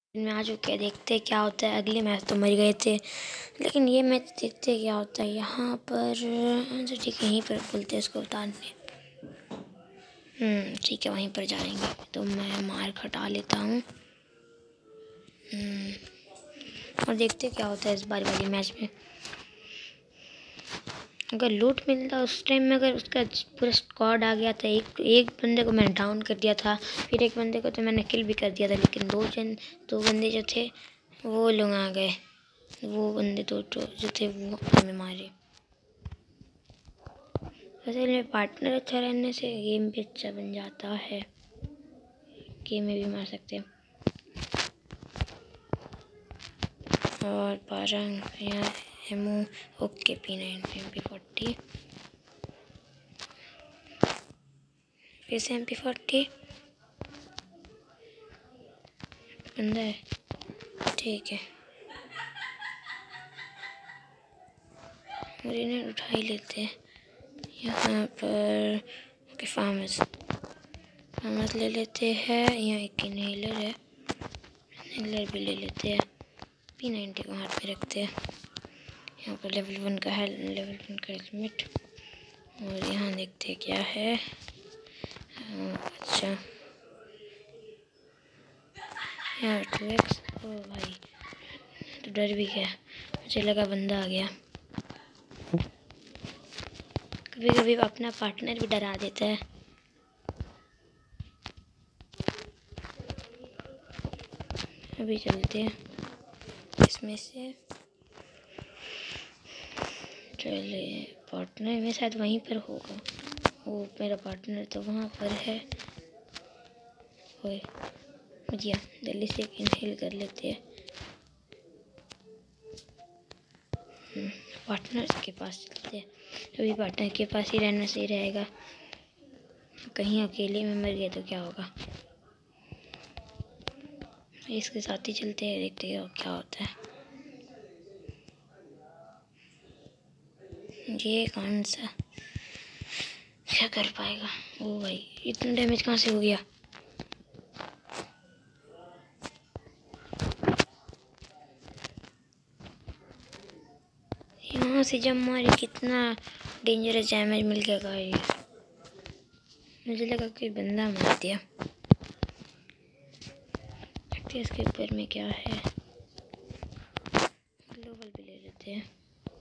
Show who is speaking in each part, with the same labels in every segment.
Speaker 1: में आ चुके हैं। देखते हैं क्या होता है। अगले मैच तो मर गए थे, लेकिन ये मैच देखते हैं क्या होता है। यहाँ पर तो ठीक है, यहीं पर बोलते हैं इसको उतारने। ठीक है, वहीं पर जाएंगे। तो मैं मार खटा लेता हूँ और देखते हैं क्या होता है इस बार वाली मैच में। अगर लूट मिलता उस टाइम में, अगर उसका पूरा स्क्वाड आ गया था, एक बंदे को मैंने डाउन कर दिया था, फिर एक बंदे को तो मैंने किल भी कर दिया था, लेकिन दो बंदे जो थे वो लोग आ गए। वो बंदे जो थे वो हमें मारे। असल में पार्टनर अच्छा रहने से गेम भी अच्छा बन जाता है। गेम में भी मार सकते हैं। और 12 यहाँ एमओ। ओके, P9 MP40, फिर से MP40 बंदा है। ठीक है, मुझे उठा ही लेते हैं। यहाँ पर फार्मर्स ले लेते हैं। यहाँ एक इनहेलर है, इनहेलर भी ले लेते हैं। P90 को हाथ में रखते हैं। यहाँ पर लेवल 1 का हेलमेट। और यहाँ देखते हैं क्या है। अच्छा, यहाँ 2x। ओ भाई, तो डर भी गया, मुझे लगा बंदा आ गया। कभी कभी अपना पार्टनर भी डरा देता है। अभी चलते हैं इसमें से। चले, पार्टनर में शायद वहीं पर होगा। वो मेरा पार्टनर तो वहाँ पर है। ओए भैया, जल्दी से इनहेल कर लेते हैं। पार्टनर के पास चलते हैं। अभी पार्टनर के पास ही रहना सही रहेगा। कहीं अकेले में मर गए तो क्या होगा। इसके साथ ही चलते हैं, देखते हैं क्या होता है। ये कौन सा क्या कर पाएगा। ओ भाई, इतना डैमेज कहाँ से हो गया। यहाँ से जब मारे कितना डेंजरस डैमेज मिल गया गाइस। मुझे लगा कोई बंदा मार दिया। देखते इसके ऊपर में क्या है। ग्लोबल भी ले लेते हैं।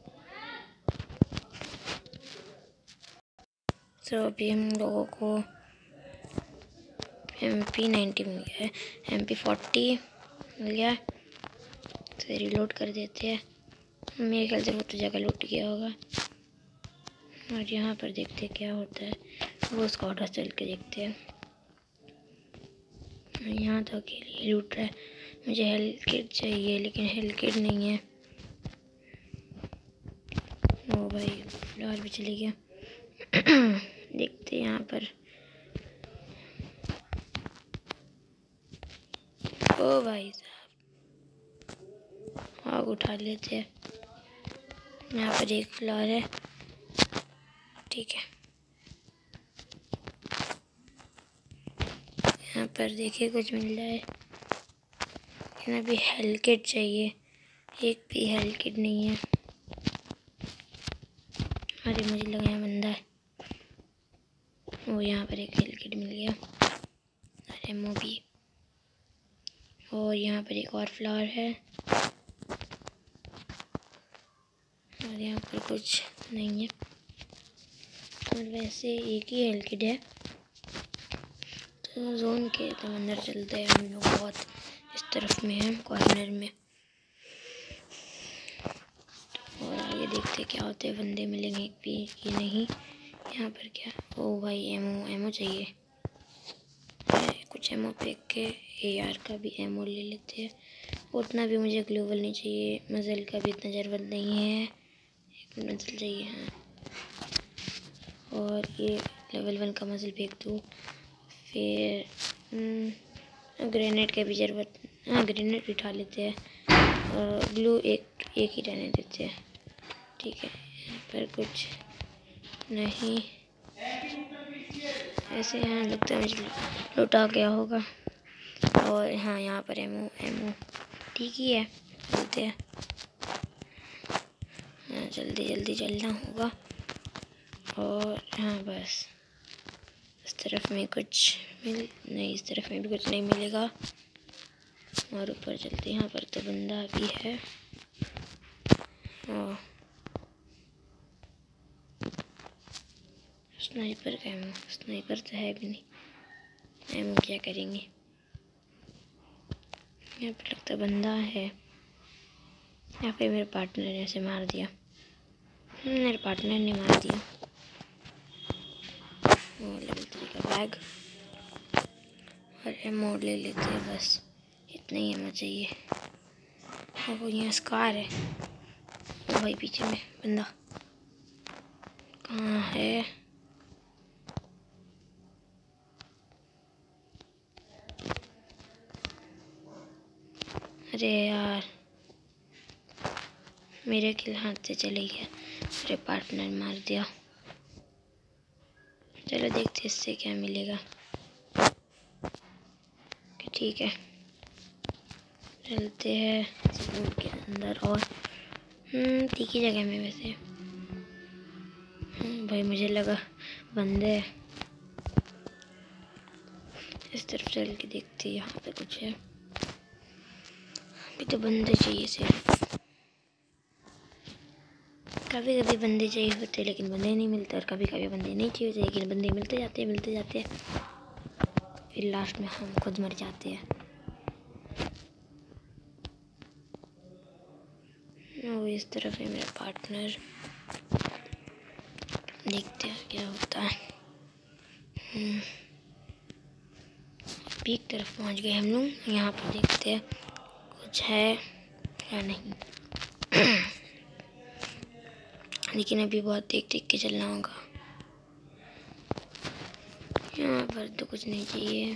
Speaker 1: तो अभी हम लोगों को MP90 मिल गया है, MP40 मिल गया। तो रिलोड कर देते हैं। मेरे ख्याल से वो तो जगह लूट गया होगा। और यहाँ पर देखते हैं क्या होता है। वो स्क्वाड चल के देखते हैं। यहाँ तो अकेले ही लूट रहा है। मुझे हेल्थ किट चाहिए, लेकिन हेल्थ किट नहीं है। ओ भाई, फ्लावर भी चली गया। देखते हैं यहाँ पर। ओ भाई साहब, आग उठा लेते हैं। यहाँ पर एक फ्लावर है। ठीक है, यहाँ पर देखिए कुछ मिल जाए। लेकिन अभी हेल्थ किट चाहिए, एक भी हेल्थ किट नहीं है। अरे मुझे लगा यहाँ बंदा है। वो यहाँ पर एक हेल्थ किट मिल गया। अरे एमओ भी। और यहाँ पर एक और फ्लावर है। और यहाँ पर कुछ नहीं है। और वैसे एक ही हेल्थ किट है। तो जोन के तो अंदर चलते हैं। हम लोग बहुत इस तरफ में हैं, कॉर्नर में। और आगे देखते क्या होते हैं। बंदे मिलेंगे भी कि नहीं। यहाँ पर क्या, ओ भाई एमओ चाहिए। कुछ एमओ फेंक के AR का भी एमओ ले लेते हैं। उतना भी मुझे ग्लोबल नहीं चाहिए, मजल का भी इतना ज़रूरत नहीं है। एक मजल चाहिए हाँ। और ये लेवल 1 का मजल फेंक दूँ। फिर ग्रेनेड का भी ज़रूरत, हाँ ग्रेनेड भी उठा लेते हैं। और ग्लू एक ही रहने देते हैं। ठीक है, यहाँ पर कुछ नहीं। ऐसे यहाँ लगता है मुझे लुटा गया होगा। और हाँ यहाँ पर एमओ एमओ ठीक ही है, चलते हैं। हाँ, जल्दी जल्दी चलना होगा। और हाँ बस इस तरफ में कुछ नहीं, इस तरफ में भी कुछ नहीं मिलेगा। और ऊपर चलते, यहाँ पर तो बंदा भी है। और स्नाइपर का एमो, स्नाइपर तो है भी नहीं, एमो क्या करेंगे। यहाँ पर लगता बंदा है, या फिर मेरे पार्टनर ने ऐसे मार दिया। मेरे पार्टनर ने मार दिया। और लेवल 3 का बैग और एमो ले लेते हैं, बस इतना ही एमो चाहिए। और वो यहाँ स्कार है। ओ भाई पीछे में बंदा कहाँ है? अरे यार मेरे किल हाथ से चले गया, मेरे पार्टनर मार दिया। चलो देखते इससे क्या मिलेगा। ठीक है चलते हैं स्कूल के अंदर। और ठीक ही जगह में वैसे। भाई मुझे लगा बंदे। इस तरफ चल के देखते हैं, यहाँ पे कुछ है। अभी तो बंदे चाहिए सिर्फ। कभी कभी बंदे चाहिए होते लेकिन बंदे नहीं मिलते, और कभी कभी बंदे नहीं चाहिए होते लेकिन बंदे मिलते जाते हैं। फिर लास्ट में हम खुद मर जाते हैं। वो इस तरफ है मेरा पार्टनर, देखते हैं क्या होता है। पीक तरफ पहुंच गए हम लोग। यहाँ पर देखते हैं कुछ है या नहीं। लेकिन अभी बहुत देख के चलना होगा। यहाँ पर तो कुछ नहीं चाहिए,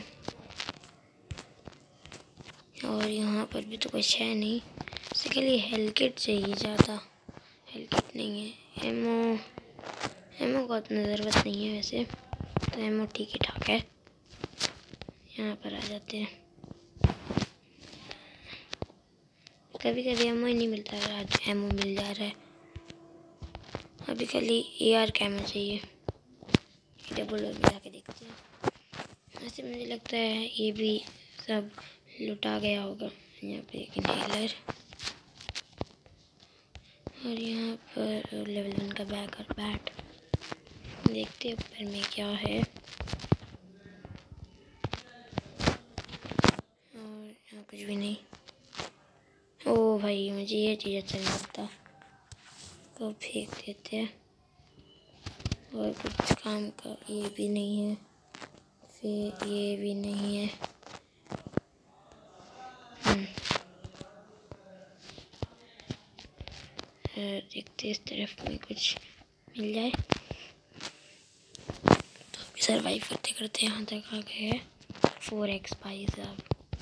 Speaker 1: और यहाँ पर भी तो कुछ है नहीं। इसके लिए हेलकिट चाहिए ज़्यादा, हेलकिट नहीं है। एमओ का उतना ज़रूरत नहीं है वैसे, तो एमओ ठीक ही ठाक है। यहाँ पर आ जाते हैं। कभी कभी एमओ ही नहीं मिलता है, आज एमओ मिल जा रहा है। अभी खाली AR का एमओ चाहिए। डबल और मिला के देखते हैं। ऐसे मुझे लगता है ये भी सब लुटा गया होगा। यहाँ पे एक इनहेलर, और यहाँ पर लेवल 1 का बैग और बैट। देखते हैं ऊपर में क्या है। और यहाँ कुछ भी नहीं। ओ भाई मुझे ये चीज़ अच्छा नहीं लगता, तो फेंक देते हैं। और कुछ काम का ये भी नहीं है, फिर ये भी नहीं है। देखते इस तरफ में कुछ मिल जाए तो अभी सर्वाइव करते करते यहाँ तक आ गए हैं। 4x spice. अब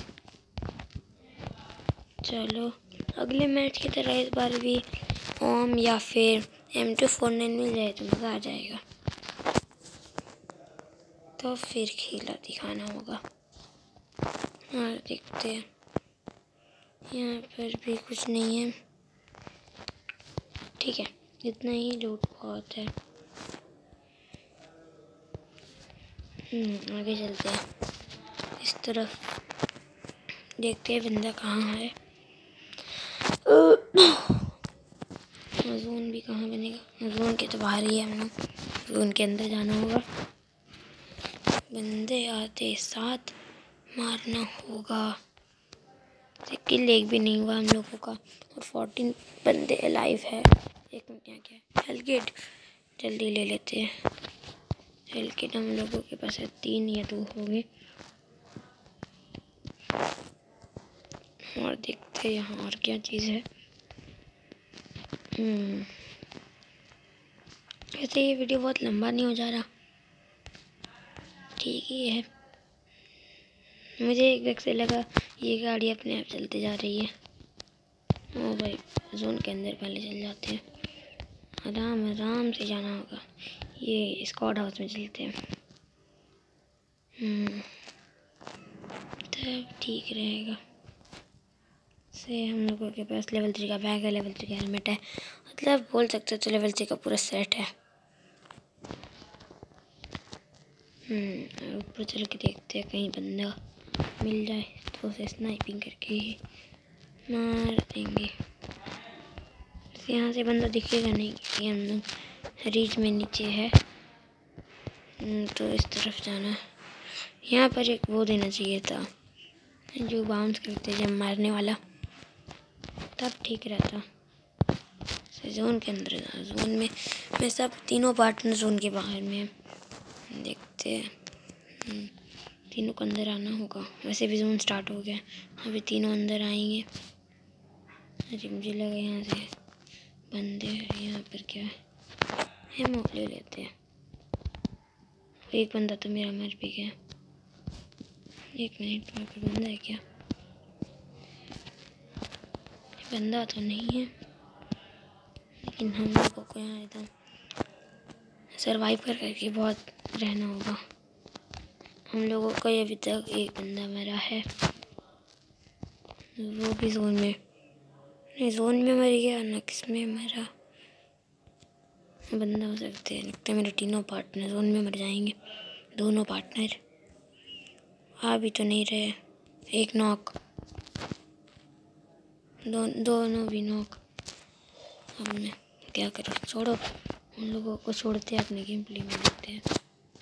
Speaker 1: चलो अगले मैच की तरह इस बार भी ओम या फिर M249 मिल जाए तो मज़ा आ जाएगा। तो फिर खेला दिखाना होगा। और देखते हैं, यहाँ पर भी कुछ नहीं है। ठीक है इतना ही लूट बहुत है। आगे चलते हैं। इस तरफ देखते हैं बंदा कहाँ है। जोन भी कहाँ बनेगा? जोन के तो बाहर ही है हम लोग, जोन के अंदर जाना होगा। बंदे आते साथ मारना होगा। किल एक भी नहीं हुआ हम लोगों का, और 14 बंदे अलाइव है। एक मिनट यहाँ क्या है? हेलकिट जल्दी ले लेते हैं। हेलकिट हम लोगों के पास है 3 या 2 हो गए। और देखते हैं यहाँ और क्या चीज़ है। वैसे ये वीडियो बहुत लंबा नहीं हो जा रहा, ठीक ही है। मुझे एक वक्त से लगा ये गाड़ी अपने आप चलते जा रही है। ओ भाई जोन के अंदर पहले चल जाते हैं, आराम आराम से जाना होगा। ये स्क्वाड हाउस में चलते हैं। तब ठीक रहेगा। से हम लोगों के पास लेवल 3 का बैग है, लेवल 3 का हेलमेट है, मतलब बोल सकते हो तो लेवल 3 का पूरा सेट है। ऊपर चल के देखते हैं कहीं बंदा मिल जाए तो उसे स्नाइपिंग करके ही मार देंगे। यहाँ से बंदा दिखेगा नहीं क्योंकि हम लोग रीच में नीचे है। तो इस तरफ जाना। यहाँ पर एक वो देना चाहिए था जो बाउंस करते जब मारने वाला, तब ठीक रहता। जोन के अंदर जाना, जोन में सब तीनों पार्टनर जोन के बाहर में देखते हैं। तीनों को अंदर आना होगा। वैसे भी जोन स्टार्ट हो गया, अभी तीनों अंदर आएंगे। अरे मुझे लगा यहाँ से बंदे हैं। यहाँ पर क्या है, हम ले लेते हैं। एक बंदा तो मेरा मर भी गया। एक मिनट, वहाँ पर बंदा है क्या? बंदा तो नहीं है, लेकिन हम लोगों को यहाँ एकदम सर्वाइव करके बहुत रहना होगा। हम लोगों को अभी तक एक बंदा मरा है, वो भी जोन में। नहीं, जोन में मर गया ना, किस में मरा बंदा हो सकते हैं। लगता है मेरे तीनों पार्टनर जोन में मर जाएंगे। दोनों पार्टनर आ भी तो नहीं रहे। एक नॉक, दोनों भी नॉक। अब मैं क्या करूँ? छोड़ो, उन लोगों को छोड़ते हैं, अपने गेम प्ले में देखते हैं।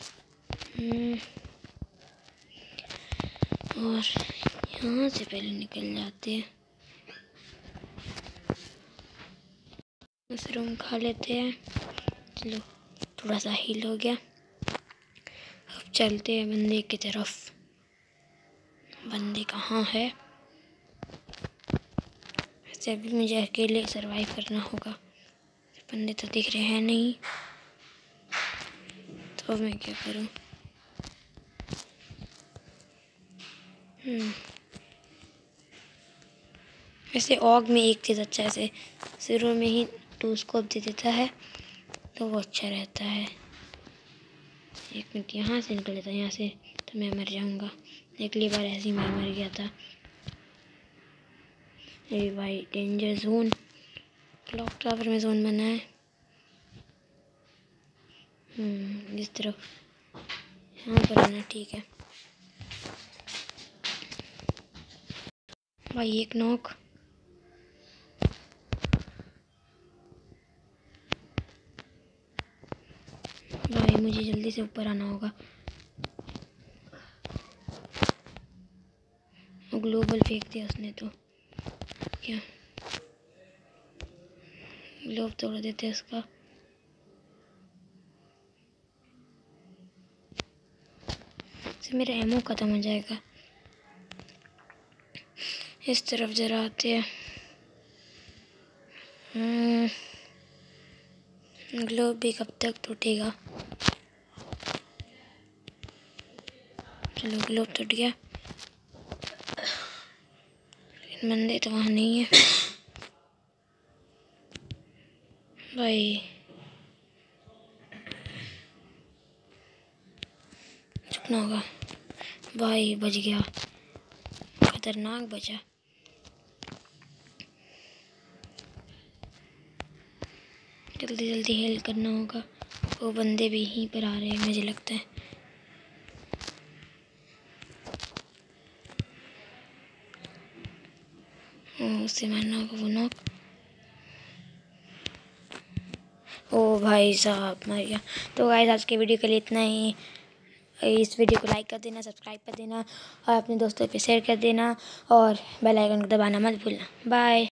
Speaker 1: और यहाँ से पहले निकल जाते हैं। मशरूम खा लेते हैं। चलो, थोड़ा सा हील हो गया। अब चलते हैं बंदे की तरफ। बंदे कहाँ है? वैसे अभी मुझे अकेले सरवाइव करना होगा। बंदे तो दिख रहे हैं नहीं, तो मैं क्या करूं? वैसे ऑग में एक चीज़ अच्छा है, शुरू में ही 2 स्कोप दे देता है तो वो अच्छा रहता है। एक मिनट, यहाँ से निकल लेता, यहाँ से तो मैं मर जाऊँगा। अगली बार ऐसे ही मैं मर गया था। अरे भाई, डेंजर जोन। क्लॉक टावर में जोन बना है। इस तरफ यहाँ पर आना ठीक है। भाई एक नॉक। भाई मुझे जल्दी से ऊपर आना होगा। ग्लोबल फेंक दिया उसने तो क्या, ग्लोब तोड़ देते उसका। से मेरा एमो खत्म हो जाएगा। इस तरफ जरा आते हैं। ग्लोब भी कब तक टूटेगा? चलो, ग्लोब टूट गया, लेकिन बंदे तो वहाँ नहीं है। भाई झुकना होगा। भाई बच गया, खतरनाक बचा। जल्दी जल्दी हेल करना होगा। वो बंदे भी यहीं पर आ रहे हैं मुझे लगता है। उससे मारना होगा वो नॉक। ओ भाई साहब, मर गया। तो गाइस, आज के वीडियो के लिए इतना ही। इस वीडियो को लाइक कर देना, सब्सक्राइब कर देना और अपने दोस्तों पे शेयर कर देना और बेल आइकन को दबाना मत भूलना। बाय।